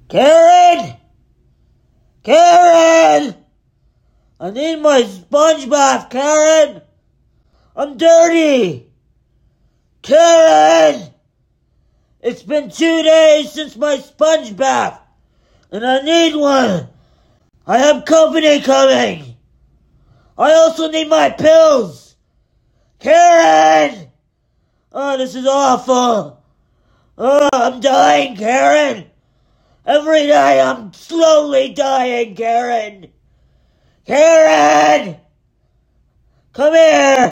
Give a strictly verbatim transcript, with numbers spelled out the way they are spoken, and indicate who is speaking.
Speaker 1: Karen! Karen! I need my sponge bath, Karen! I'm dirty! Karen! It's been two days since my sponge bath, and I need one! I have company coming! I also need my pills! Karen! Oh, this is awful! Oh, I'm dying, Karen! Every day I'm slowly dying, Karen! Karen! Come here!